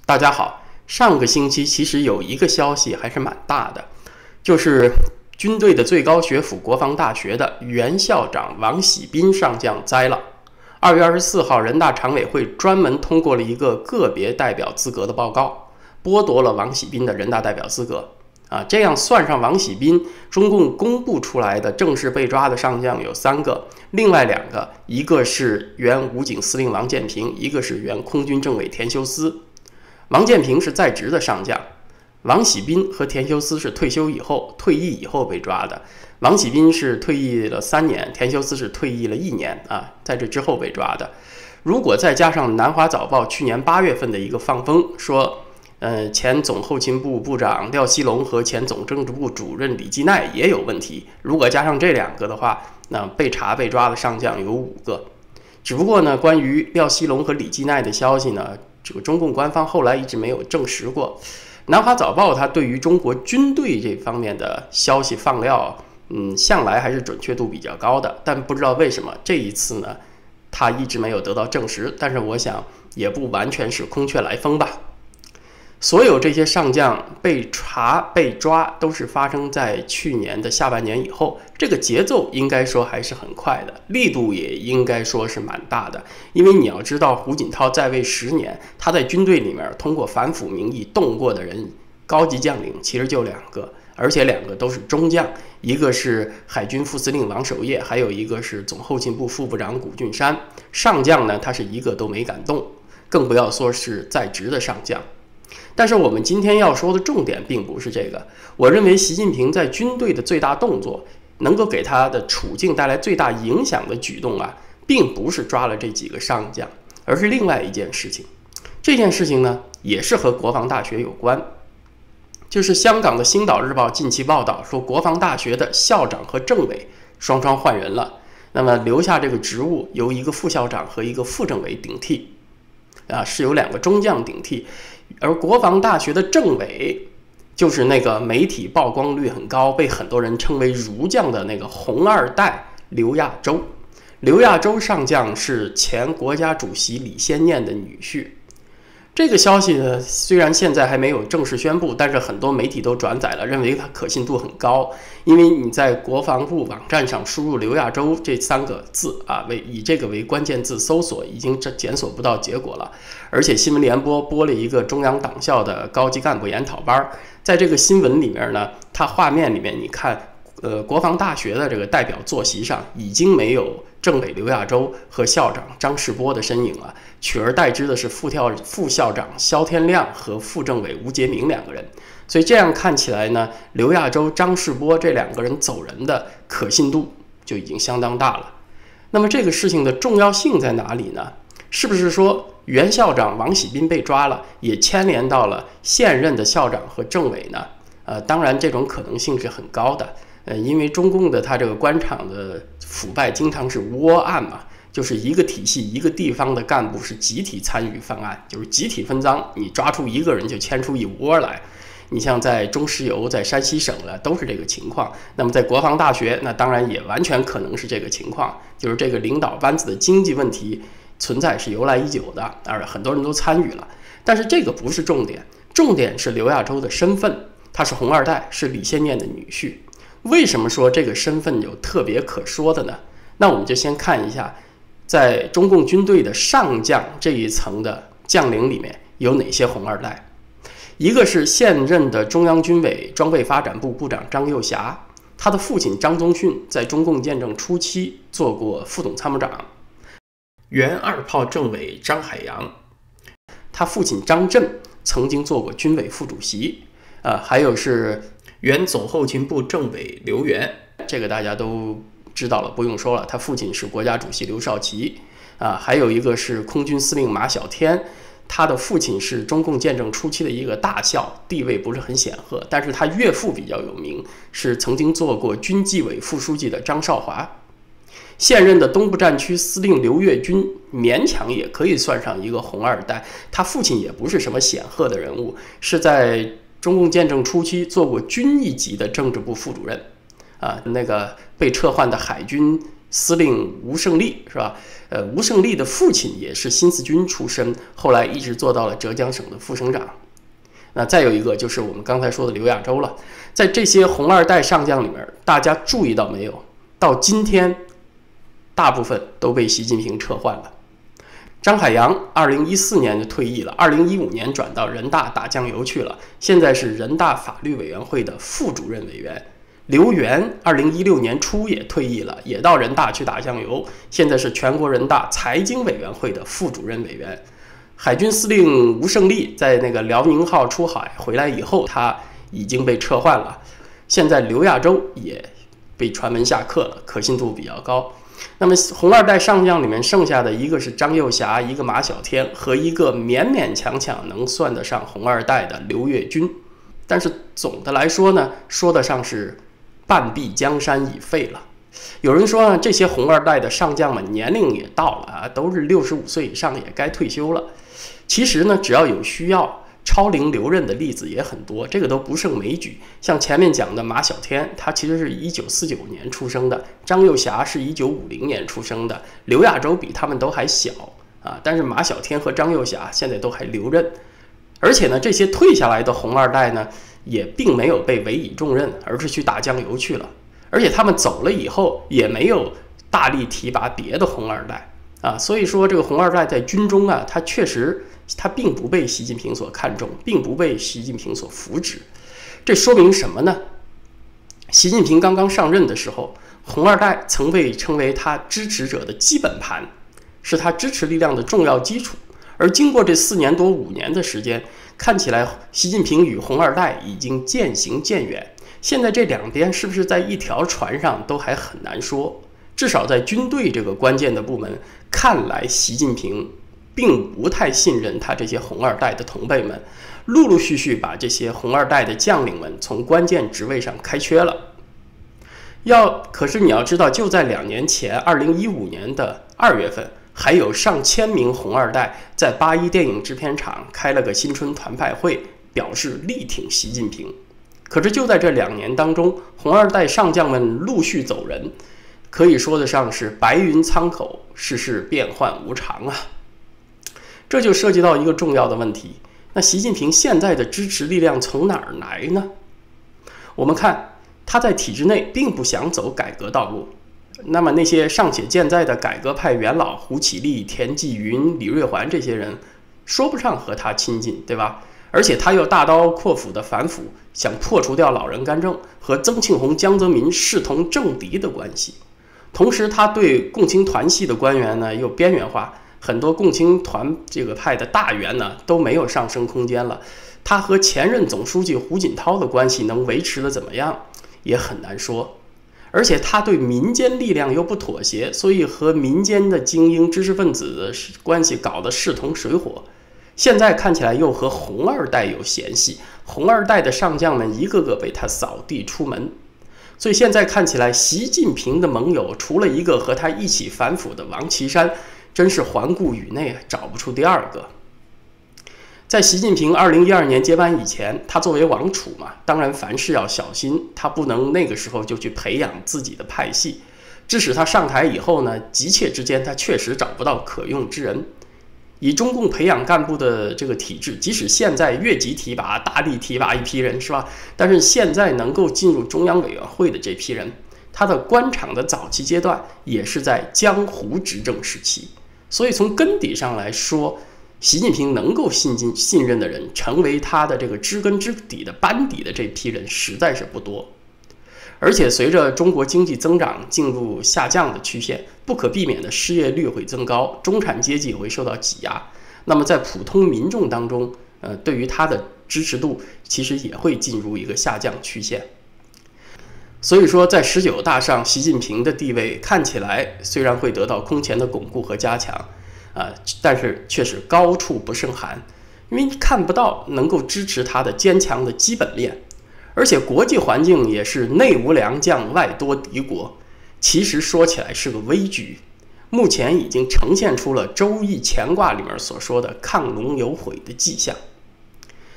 大家好，上个星期其实有一个消息还是蛮大的，就是军队的最高学府国防大学的原校长王喜斌上将栽了。2月24号，人大常委会专门通过了一个个别代表资格的报告，剥夺了王喜斌的人大代表资格。这样算上王喜斌，中共公布出来的正式被抓的上将有3个，另外2个，一个是原武警司令王建平，一个是原空军政委田修斯。王建平是在职的上将，王喜斌和田修斯是退役以后被抓的。王喜斌是退役了3年，田修斯是退役了1年在这之后被抓的。如果再加上南华早报去年8月份的一个放风，说前总后勤部部长廖锡龙和前总政治部主任李继耐也有问题，如果加上这2个的话，那被抓的上将有5个。只不过呢，关于廖锡龙和李继耐的消息呢，这个中共官方后来一直没有证实过。南华早报它对于中国军队这方面的消息放料，向来还是准确度比较高的，但不知道为什么这一次呢，它一直没有得到证实。但是我想也不完全是空穴来风吧。所有这些上将被查被抓都是发生在去年的下半年以后，这个节奏应该说还是很快的，力度也应该说是蛮大的。因为你要知道，胡锦涛在位10年，他在军队里面通过反腐名义动过的人，高级将领其实就2个，而且2个都是中将，一个是海军副司令王守业，还有一个是总后勤部副部长谷俊山。上将呢，他是一个都没敢动，更不要说是在职的上将。但是我们今天要说的重点并不是这个，我认为习近平在军队的最大动作，能够给他的处境带来最大影响的举动并不是抓了这几个上将，而是另外一件事情。这件事情呢，也是和国防大学有关，就是香港的《星岛日报》近期报道说，国防大学的校长和政委双双换人了，那么留下这个职务由一个副校长和一个副政委顶替，是由2个中将顶替。而国防大学的政委就是那个媒体曝光率很高，被很多人称为儒将的那个红2代刘亚洲。刘亚洲上将是前国家主席李先念的女婿。这个消息呢，虽然现在还没有正式宣布，但是很多媒体都转载了，认为它可信度很高。因为你在国防部网站上输入刘亚洲这3个字以这个为关键字搜索，已经检索不到结果了。而且新闻联播播了一个中央党校的高级干部研讨班，在这个新闻里面呢，它画面里面你看，国防大学的这个代表坐席上已经没有政委刘亚洲和校长张世波的身影了，取而代之的是副校长肖天亮和副政委吴杰明2个人。所以这样看起来呢，刘亚洲、张世波这2个人走人的可信度就已经相当大了。那么这个事情的重要性在哪里呢？是不是说原校长王喜斌被抓了，也牵连到了现任的校长和政委呢？当然这种可能性是很高的。因为中共的他这个官场的腐败经常是窝案嘛，就是一个体系一个地方的干部是集体参与犯案，就是集体分赃，你抓出1个人就牵出一窝来。你像在中石油、在山西省呢，都是这个情况。那么在国防大学，那当然也完全可能是这个情况，就是这个领导班子的经济问题存在是由来已久的，而很多人都参与了。但是这个不是重点，重点是刘亚洲的身份，他是红2代，是李先念的女婿。为什么说这个身份有特别可说的呢？那我们就先看一下，在中共军队的上将这一层的将领里面有哪些红2代。一个是现任的中央军委装备发展部部长张又侠，他的父亲张宗逊在中共建政初期做过副总参谋长。原2炮政委张海洋，他父亲张震曾经做过军委副主席。还有是原总后勤部政委刘源，这个大家都知道了，不用说了，他父亲是国家主席刘少奇。还有一个是空军司令马晓天，他的父亲是中共建政初期的一个大校，地位不是很显赫，但是他岳父比较有名，是曾经做过军纪委副书记的张少华。现任的东部战区司令刘跃军勉强也可以算上一个红2代，他父亲也不是什么显赫的人物，是在中共建政初期做过军一级的政治部副主任。那个被撤换的海军司令吴胜利，是吧？吴胜利的父亲也是新四军出身，后来一直做到了浙江省的副省长。那再有一个就是我们刚才说的刘亚洲了。在这些红二代上将里面，大家注意到没有？到今天，大部分都被习近平撤换了。张海洋2014年就退役了，2015年转到人大打酱油去了，现在是人大法律委员会的副主任委员。刘源2016年初也退役了，也到人大去打酱油，现在是全国人大财经委员会的副主任委员。海军司令吴胜利在那个辽宁号出海回来以后，他已经被撤换了。现在刘亚洲也被传闻下课了，可信度比较高。那么红二代上将里面剩下的一个是张幼霞，一个马小天和一个勉勉强强能算得上红二代的刘跃军。但是总的来说呢，说得上是半壁江山已废了。有人说呢，这些红二代的上将们年龄也到了啊，都是65岁以上，也该退休了。其实呢，只要有需要，超龄留任的例子也很多，这个都不胜枚举。像前面讲的马小天，他其实是1949年出生的；张幼霞是1950年出生的；刘亚洲比他们都还小啊。但是马小天和张幼霞现在都还留任，而且呢，这些退下来的红二代呢，也并没有被委以重任，而是去打酱油去了。而且他们走了以后，也没有大力提拔别的红二代啊。所以说，这个红二代在军中啊，他确实并不被习近平所看重，并不被习近平所扶植。这说明什么呢？习近平刚刚上任的时候，红二代曾被称为他支持者的基本盘，是他支持力量的重要基础。而经过这4年多5年的时间，看起来习近平与红二代已经渐行渐远。现在这两边是不是在一条船上都还很难说。至少在军队这个关键的部门，看来习近平并不太信任他这些红二代的同辈们，陆陆续续把这些红二代的将领们从关键职位上开缺了。可是你要知道，就在2年前，2015年的2月份，还有上千名红二代在81电影制片厂开了个新春团拜会，表示力挺习近平。可是就在这2年当中，红二代上将们陆续走人，可以说得上是白云苍口，世事变幻无常啊。这就涉及到一个重要的问题，那习近平现在的支持力量从哪儿来呢？我们看他在体制内并不想走改革道路，那么那些尚且健在的改革派元老胡启立、田纪云、李瑞环这些人，说不上和他亲近，对吧？而且他又大刀阔斧的反腐，想破除掉老人干政，和曾庆红、江泽民视同政敌的关系。同时，他对共青团系的官员呢又边缘化，很多共青团这个派的大员呢都没有上升空间了。他和前任总书记胡锦涛的关系能维持的怎么样，也很难说。而且他对民间力量又不妥协，所以和民间的精英知识分子的关系搞得势同水火。现在看起来又和红二代有嫌隙，红二代的上将们一个个被他扫地出门。所以现在看起来，习近平的盟友除了一个和他一起反腐的王岐山，真是环顾宇内找不出第二个。在习近平2012年接班以前，他作为王储嘛，当然凡事要小心，他不能那个时候就去培养自己的派系，致使他上台以后呢，急切之间他确实找不到可用之人。以中共培养干部的这个体制，即使现在越级提拔、大力提拔一批人，是吧？但是现在能够进入中央委员会的这批人，他的官场的早期阶段也是在江湖执政时期，所以从根底上来说，习近平能够信任的人，成为他的这个知根知底的班底的这批人实在是不多。而且随着中国经济增长进入下降的曲线，不可避免的失业率会增高，中产阶级也会受到挤压。那么在普通民众当中，对于他的支持度其实也会进入一个下降曲线。所以说，在19大上，习近平的地位看起来虽然会得到空前的巩固和加强，但是却是高处不胜寒，因为看不到能够支持他的坚强的基本面。而且国际环境也是内无良将，外多敌国，其实说起来是个危局。目前已经呈现出了《周易乾卦》里面所说的亢龙有悔的迹象。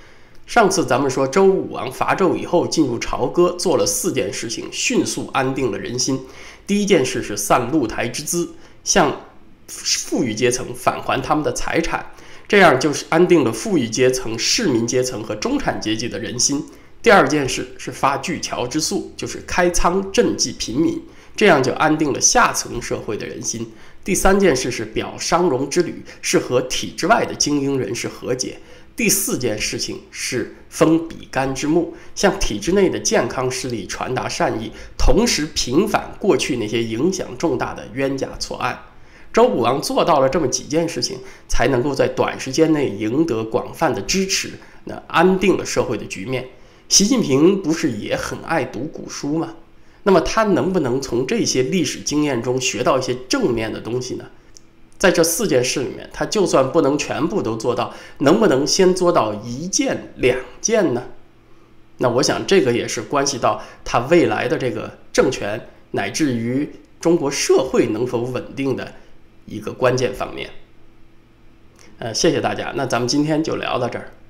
上次咱们说周武王伐纣以后进入朝歌，做了4件事情，迅速安定了人心。第一件事是散露台之资，向富裕阶层返还他们的财产，这样就是安定了富裕阶层、市民阶层和中产阶级的人心。第二件事是发巨桥之粟，就是开仓赈济贫民，这样就安定了下层社会的人心。第三件事是表商容之旅，是和体制外的精英人士和解。第4件事情是封比干之墓，向体制内的健康势力传达善意，同时平反过去那些影响重大的冤假错案。周武王做到了这么几件事情，才能够在短时间内赢得广泛的支持，安定了社会的局面。习近平不是也很爱读古书吗？那么他能不能从这些历史经验中学到一些正面的东西呢？在这4件事里面，他就算不能全部都做到，能不能先做到1件、2件呢？那我想这个也是关系到他未来的这个政权，乃至于中国社会能否稳定的一个关键方面。谢谢大家，那咱们今天就聊到这儿。